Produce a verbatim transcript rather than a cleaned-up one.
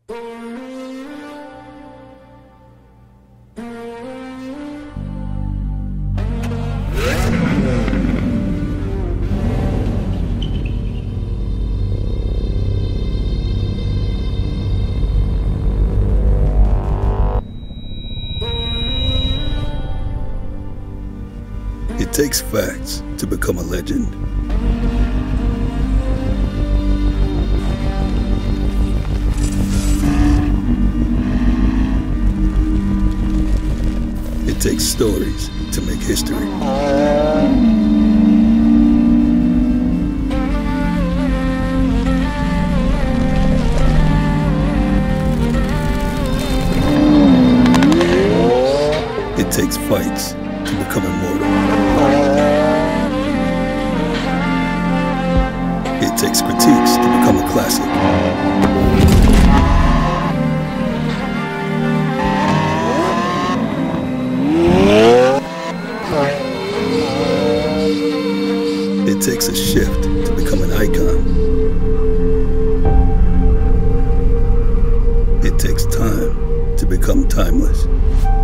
It takes facts to become a legend. It takes stories to make history. It takes fights to become immortal. It takes critiques to become a classic. It takes a shift to become an icon. It takes time to become timeless.